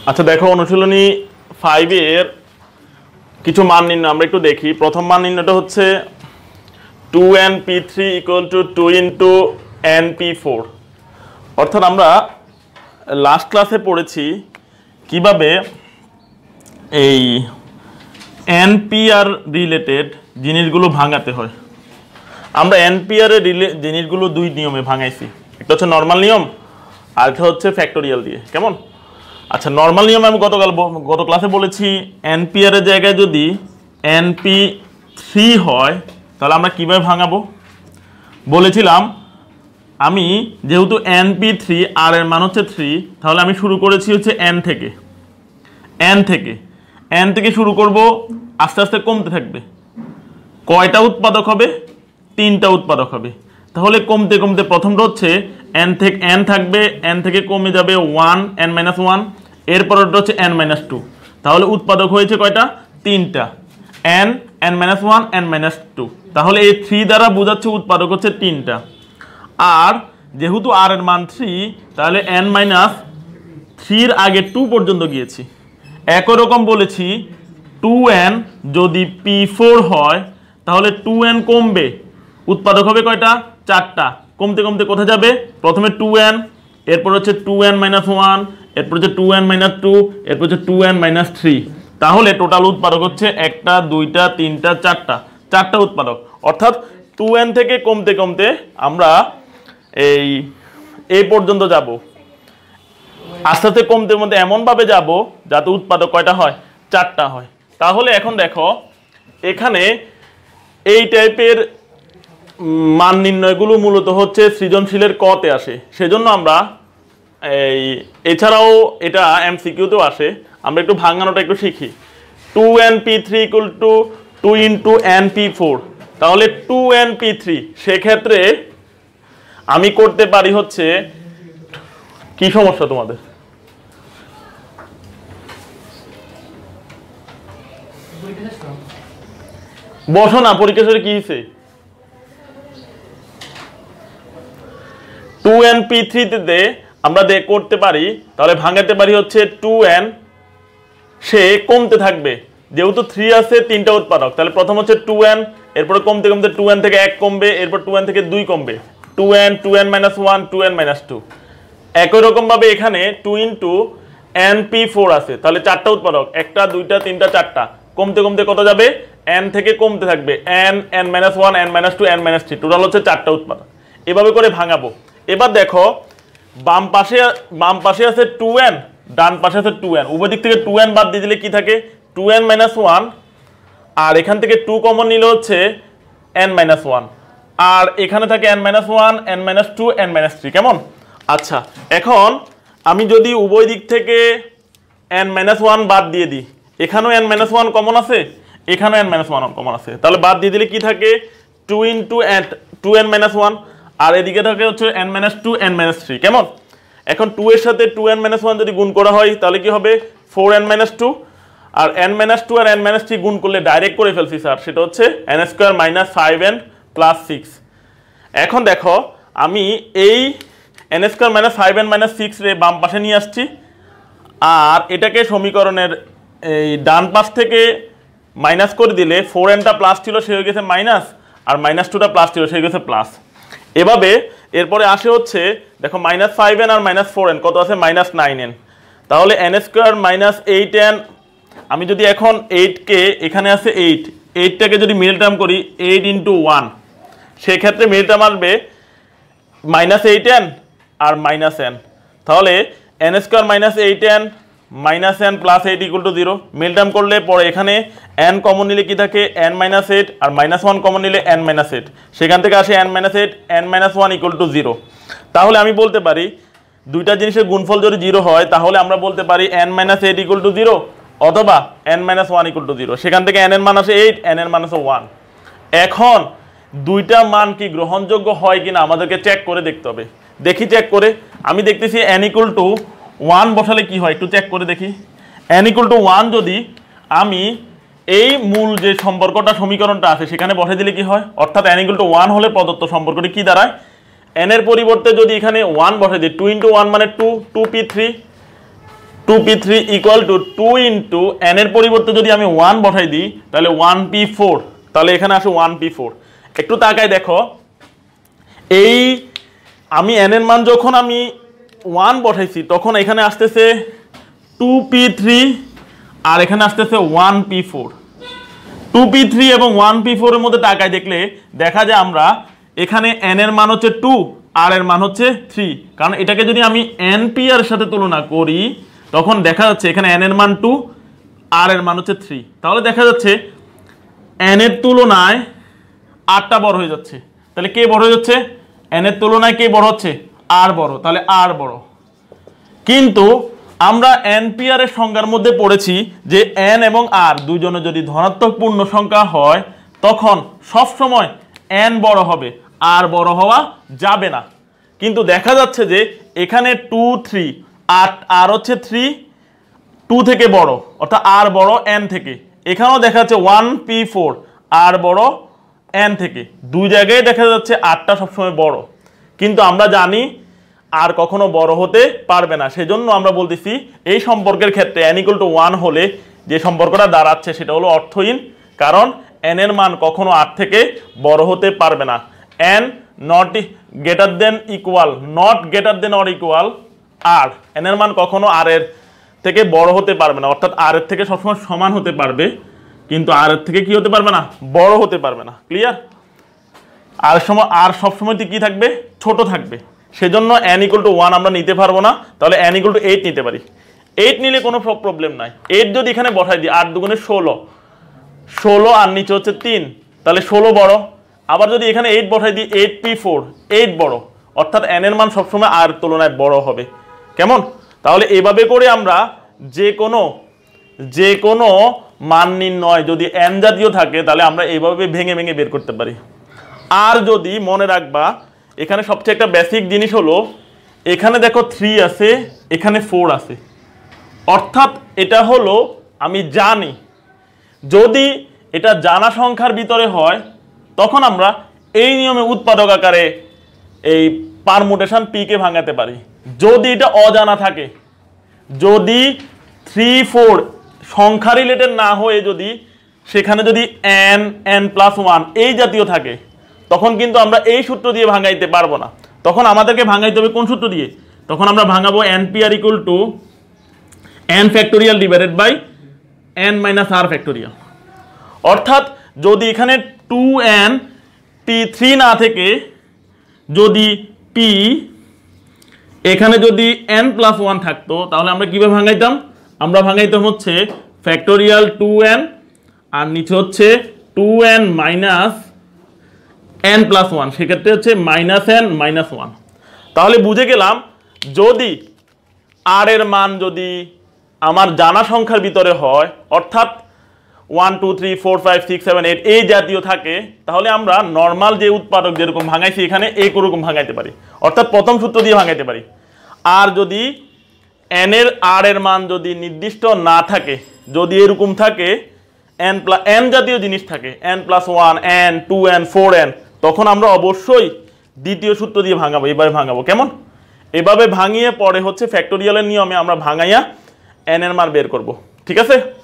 আচ্ছা দেখো অনুশীলনী 5 এর কিছু মান নির্ণয় আমরা একটু দেখি। প্রথম মান নির্ণয়টা হচ্ছে 2np3 = 2 * np4। অর্থাৎ আমরা লাস্ট ক্লাসে পড়েছি কিভাবে এই npr রিলেটেড জিনিসগুলো ভাঙাতে হয়। আমরা npr এর জিনিসগুলো দুই নিয়মে ভাঙাইছি, একটা হচ্ছে নরমাল নিয়ম আর একটা হচ্ছে ফ্যাক্টোরিয়াল দিয়ে। কেমন? আচ্ছা, নরমাল নিয়মে আমি গত ক্লাসে বলেছি npr এর জায়গায় যদি np3 হয় তাহলে আমরা কিভাবে ভাঙাবো বলেছিলাম। আমি যেহেতু np3 আর এর মান হচ্ছে 3, তাহলে আমি শুরু করেছি হচ্ছে n থেকে শুরু করব, আস্তে আস্তে কমতে থাকবে। কয়টা উৎপাদক হবে? 3টা উৎপাদক হবে। তাহলে কমতে কমতে প্রথমটা হচ্ছে n থাকবে, n থেকে কমে যাবে 1 n-1, এরপরটা হচ্ছে n-2। তাহলে উৎপাদক হয়েছে কয়টা? 3টা, n n-1 n-2। তাহলে এই 3 দ্বারা বোঝাচ্ছে উৎপাদক হচ্ছে 3টা। আর যেহেতু r এর মান 3, তাহলে n-3 এর আগে 2 পর্যন্ত গিয়েছি। একই রকম বলেছি 2n যদি p4 হয় তাহলে 2n কমবে, উৎপাদক হবে কয়টা? 4টা। কমতে কমতে কোথায় যাবে? প্রথমে 2n, এরপর হচ্ছে 2n-1, এরপর হচ্ছে 2n-2, এরপর হচ্ছে 2n-3। তাহলে টোটাল উৎপাদক হচ্ছে 1টা 2টা 3টা 4টা উৎপাদক। অর্থাৎ 2n থেকে কমতে কমতে আমরা এই পর্যন্ত যাব, আস্তে আস্তে কমতে কমতে এমনভাবে যাব যাতে উৎপাদক কয়টা হয়? 4টা হয়। তাহলে এখন দেখো এখানে এই টাইপের মান নির্ণয়গুলো মূলত হচ্ছে সৃজনশীলের কতে আসে, সেজন্য আমরা এছাড়াও এটা এমসিকিউতেও আসে। আমরা একটু ভাঙানোটা একটু শিখি। 2np3 = 2 * np4। তাহলে 2np3 সেক্ষেত্রে আমি করতে পারি হচ্ছে কি সমস্যা তোমাদের? বসো না, পরীক্ষা শেষে কি হয়েছে? 2np3 তে আমরা করতে পারি, তাহলে ভাঙাতে পারি হচ্ছে 2n, সে কমতে থাকবে। যেহেতু 3 আছে 3টা উৎপাদক, তাহলে প্রথম হচ্ছে 2n, এরপরে কমতে কমতে 2n থেকে 1 কমবে, এরপর 2n থেকে 2 কমবে, 2n 2n-1 2n-2। একই রকম ভাবে এখানে 2 * np4 আছে, তাহলে 4টা উৎপাদক, 1টা 2টা 3টা 4টা। কমতে কমতে কত যাবে? n থেকে কমতে থাকবে, n n-1 n-2 n-3, total হচ্ছে 4টা উৎপাদক। এভাবে করে ভাঙাবো। এবার দেখো বাম পাশে আছে 2n, ডান পাশে আছে 2n। উভয় দিক থেকে 2n বাদ দিয়ে দিলে কি থাকে? 2n-1, আর এখান থেকে 2 কমন নিলে হচ্ছে n-1, আর এখানে থাকে n-1 n-2 n-3। কেমন? আচ্ছা, এখন আমি যদি উভয় দিক থেকে n-1 বাদ দিয়ে দিই, এখানেও n-1 কমন আছে, এখানেও n-1 কমন আছে, তাহলে বাদ দিয়ে দিলে কি থাকে? 2 * 2n-1, আর এদিকে থাকে হচ্ছে n-2 n-3। কেমন? এখন 2 এর সাথে 2n-1 যদি গুণ করা হয় তাহলে কি হবে? 4n-2, আর n-2 আর n-3 গুণ করলে ডাইরেক্ট করে ফেলছি স্যার, সেটা হচ্ছে n² - 5n + 6। এখন দেখো আমি এই n² - 5n - 6 রে বাম পাশে নিয়ে আসছি, আর এটাকে সমীকরণের এই ডান পাশ থেকে মাইনাস করে দিলে 4nটা প্লাস ছিল সে হয়ে গেছে মাইনাস, আর -2টা প্লাস ছিল সে হয়ে গেছে প্লাস। এভাবে এরপরে আসে হচ্ছে দেখো -5n আর -4n কত আছে? -9n। তাহলে n² - 8n, আমি যদি এখন 8কে এখানে আছে 8টাকে যদি মিডল টার্ম করি 8 × 1, সেক্ষেত্রে মিডল টার্ম আসবে -8n আর -n। তাহলে n² - 8n -n + 8 = 0। Middle term করলে পরে এখানে n কমন নিলে কি থাকে? n-8, আর -1 কমন নিলে n-8, সেখান থেকে আসে n-8 n-1 = 0। তাহলে আমি বলতে পারি দুইটা জিনিসের গুণফল যদি 0 হয় তাহলে আমরা বলতে পারি n-8 = 0 অথবা n-1 = 0। সেখান থেকে n এর মান আসে 8, n এর মান আছে 1। এখন দুইটা মান কি গ্রহণযোগ্য হয় কিনা আমাদেরকে চেক করে দেখতে হবে। দেখি চেক করে। আমি দেখতেছি n = 1 বসালে কি হয় একটু চেক করে দেখি। n = 1 যদি আমি এই মূল যে সম্পর্কটা সমীকরণটা আছে সেখানে বসে দিলে কি হয়? অর্থাৎ n = 1 হলে প্রদত্ত সম্পর্কটি কি দাঁড়ায়? n এর পরিবর্তে যদি এখানে 1 বসে দিই, 2 × 1 মানে 2, 2p3, 2p3 equal to 2 into n এর পরিবর্তে যদি আমি 1 বসাই দিই তাহলে 1p4, তাহলে এখানে আসে 1p4। একটু তাকায় দেখো, এই আমি n এর মান যখন আমি 1 বসাইছি তখন এখানে আসতেছে 2p3 আর এখানে আসতেছে 1p4। 2p3 এবং 1p4 এর মধ্যে তাকায় দেখলে দেখা যায় আমরা এখানে n এর মান হচ্ছে 2 আর এর মান হচ্ছে 3, কারণ এটাকে যদি আমি np এর সাথে তুলনা করি তখন দেখা যাচ্ছে এখানে n এর মান 2 আর এর মান হচ্ছে 3, তাহলে দেখা যাচ্ছে n এর তুলনায় rটা বড় হয়ে যাচ্ছে। তাহলে কে বড় হয়ে যাচ্ছে? n এর তুলনায় কে বড় হচ্ছে? r বড়, তাহলে r বড়। কিন্তু আমরা npr এর সংজ্ঞার মধ্যে পড়েছি যে n এবং r দুইজনে যদি ধনাত্মক পূর্ণ সংখ্যা হয় তখন সব সময় n বড় হবে, r বড় হওয়া যাবে না। কিন্তু দেখা যাচ্ছে যে এখানে 2 3 আর হচ্ছে 3 2 থেকে বড়, অর্থাৎ r বড় n থেকে। এখানেও দেখা যাচ্ছে 1p4 r বড় n থেকে, দুই জায়গায় দেখা যাচ্ছে rটা সবসময় বড়। কিন্তু আমরা জানি আর কখনো বড় হতে পারবে না, সেজন্য আমরা বলতেছি এই সম্পর্কের ক্ষেত্রে n = 1 হলে যে সম্পর্কটা দাঁড়াচ্ছে সেটা হলো অর্থহীন, কারণ n এর মান কখনো r থেকে বড় হতে পারবে না। n not greater than equal, not greater than or equal r, n এর মান কখনো r এর থেকে বড় হতে পারবে না, অর্থাৎ r এর থেকে সবসময় সমান হতে পারবে, কিন্তু r এর থেকে কি হতে পারবে না? বড় হতে পারবে না। ক্লিয়ার? আর সবসময় কি থাকবে? ছোট থাকবে। সেজন্য n = 1 আমরা নিতে পারবো না, তাহলে n = 8 নিতে পারি। 8 নিলে কোনো প্রবলেম নাই। 8 যদি এখানে বসাই দিই 8 দুগুণে 16 আর নিচে হচ্ছে 3, তাহলে 16 বড়। আবার যদি এখানে 8 বসাই দিই 8p4, 8 বড়, অর্থাৎ n এর মান সবসময় r তুলনায় বড় হবে। কেমন? তাহলে এভাবে করে আমরা যে কোনো মান নির্ণয় যদি n জাতীয় থাকে তাহলে আমরা এইভাবে ভেঙে ভেঙে বের করতে পারি। আর যদি মনে রাখবা এখানে সবচেয়ে একটা বেসিক জিনিস হলো এখানে দেখো 3 আছে, এখানে 4 আছে, অর্থাৎ এটা হলো আমি জানি যদি এটা জানা সংখ্যার ভিতরে হয় তখন আমরা এই নিয়মে উৎপাদক আকারে এই পারমুটেশন p কে ভাঙাতে পারি। যদি এটা অজানা থাকে, যদি 3 4 সংখ্যা রিলেটেড না হয়ে যদি সেখানে যদি n+1 এই জাতীয় থাকে তখন কিন্তু আমরা এই সূত্র দিয়ে ভাঙাইতে পারবো না। তখন আমাদেরকে ভাঙাইতে হবে কোন সূত্র দিয়ে? তখন আমরা ভাঙাবো npr = n factorial divided by n - r factorial. অর্থাৎ যদি এখানে 2n p3 না থেকে যদি p এখানে যদি n+1 থাকতো তাহলে আমরা কিভাবে ভাঙাইতাম? আমরা ভাঙাইতাম হচ্ছে ফ্যাক্টোরিয়াল 2n আর নিচে হচ্ছে 2n - n+1, সেক্ষেত্রে হচ্ছে -n - 1। তাহলে বুঝে গেলাম যদি r এর মান যদি আমার জানা সংখ্যার ভিতরে হয়, অর্থাৎ 1 2 3 4 5 6 7 8 এই জাতীয় থাকে, তাহলে আমরা নর্মাল যে উৎপাদক যেরকম ভাঙাইছি এখানে এইরকম ভাঙাইতে পারি, অর্থাৎ প্রথম সূত্র দিয়ে ভাঙাইতে পারি। আর যদি r এর মান যদি নির্দিষ্ট না থাকে, যদি এরকম থাকে n জাতীয় জিনিস থাকে n+1 n 2n 4n, তখন আমরা অবশ্যই দ্বিতীয় সূত্র দিয়ে ভাঙাবো, এভাবে ভাঙাবো। কেমন? এভাবে ভাঙিয়ে পরে হচ্ছে ফ্যাক্টোরিয়ালের নিয়মে আমরা ভাঙাইয়া n এর মান বের করব। ঠিক আছে?